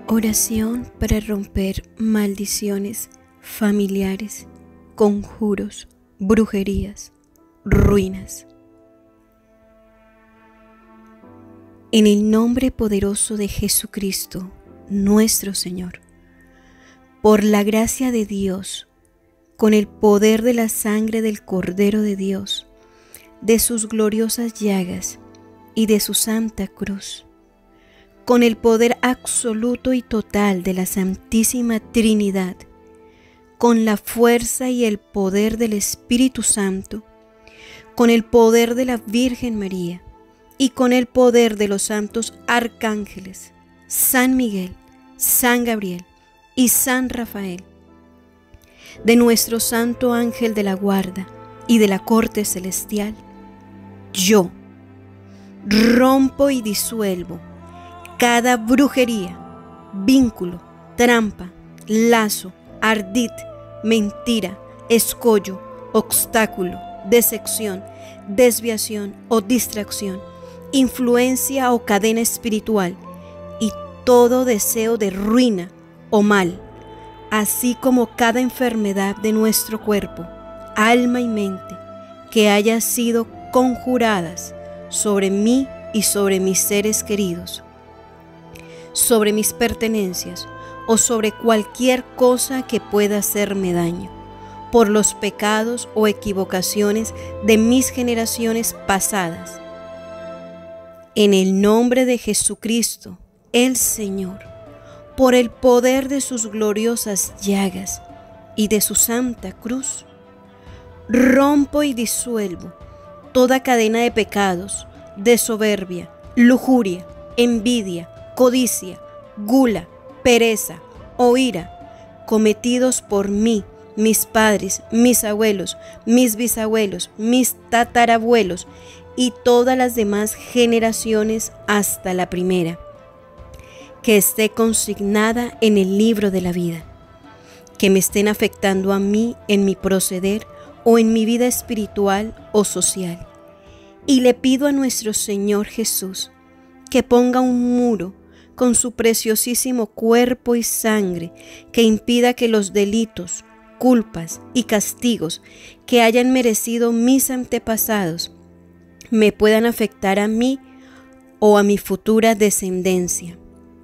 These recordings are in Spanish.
Oración para romper maldiciones familiares, conjuros, brujerías, ruinas. En el nombre poderoso de Jesucristo, nuestro Señor, por la gracia de Dios, con el poder de la sangre del Cordero de Dios, de sus gloriosas llagas y de su santa cruz, con el poder absoluto y total de la Santísima Trinidad, con la fuerza y el poder del Espíritu Santo, con el poder de la Virgen María y con el poder de los santos arcángeles, San Miguel, San Gabriel y San Rafael, de nuestro santo ángel de la guarda y de la corte celestial, yo rompo y disuelvo cada brujería, vínculo, trampa, lazo, ardid, mentira, escollo, obstáculo, decepción, desviación o distracción, influencia o cadena espiritual y todo deseo de ruina o mal, así como cada enfermedad de nuestro cuerpo, alma y mente que haya sido conjuradas sobre mí y sobre mis seres queridos, sobre mis pertenencias o sobre cualquier cosa que pueda hacerme daño, por los pecados o equivocaciones de mis generaciones pasadas. En el nombre de Jesucristo, el Señor, por el poder de sus gloriosas llagas y de su santa cruz, rompo y disuelvo toda cadena de pecados, de soberbia, lujuria, envidia, codicia, gula, pereza o ira, cometidos por mí, mis padres, mis abuelos, mis bisabuelos, mis tatarabuelos y todas las demás generaciones hasta la primera, que esté consignada en el libro de la vida, que me estén afectando a mí en mi proceder o en mi vida espiritual o social. Y le pido a nuestro Señor Jesús que ponga un muro con su preciosísimo cuerpo y sangre que impida que los delitos, culpas y castigos que hayan merecido mis antepasados me puedan afectar a mí o a mi futura descendencia.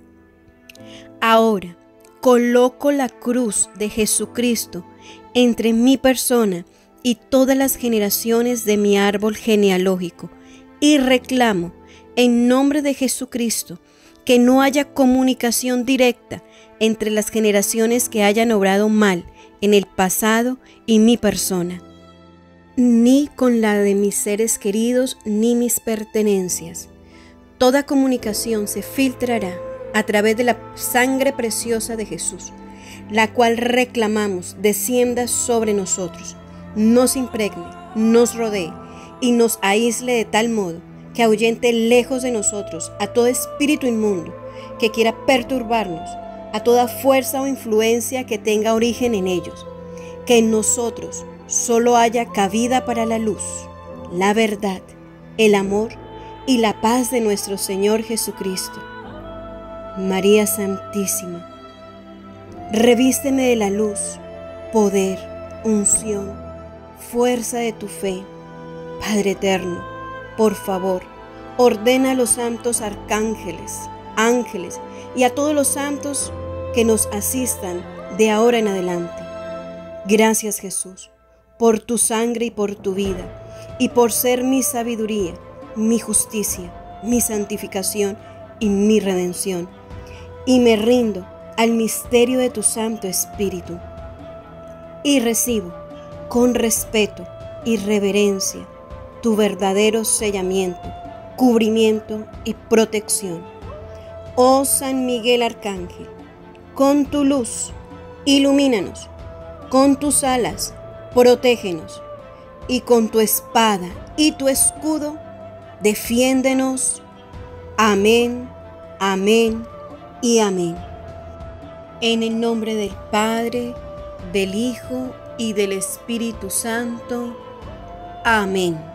Ahora coloco la cruz de Jesucristo entre mi persona y todas las generaciones de mi árbol genealógico y reclamo en nombre de Jesucristo que no haya comunicación directa entre las generaciones que hayan obrado mal en el pasado y mi persona, ni con la de mis seres queridos ni mis pertenencias. Toda comunicación se filtrará a través de la sangre preciosa de Jesús, la cual reclamamos descienda sobre nosotros, nos impregne, nos rodee y nos aísle de tal modo que ahuyente lejos de nosotros a todo espíritu inmundo que quiera perturbarnos, a toda fuerza o influencia que tenga origen en ellos, que en nosotros solo haya cabida para la luz, la verdad, el amor y la paz de nuestro Señor Jesucristo. María Santísima, revísteme de la luz, poder, unción, fuerza de tu fe. Padre eterno, por favor, ordena a los santos arcángeles, ángeles y a todos los santos que nos asistan de ahora en adelante. Gracias, Jesús, por tu sangre y por tu vida, y por ser mi sabiduría, mi justicia, mi santificación y mi redención. Y me rindo al misterio de tu Santo Espíritu. Y recibo con respeto y reverencia tu verdadero sellamiento, cubrimiento y protección. Oh San Miguel Arcángel, con tu luz, ilumínanos, con tus alas, protégenos, y con tu espada y tu escudo, defiéndenos. Amén, amén y amén. En el nombre del Padre, del Hijo y del Espíritu Santo. Amén.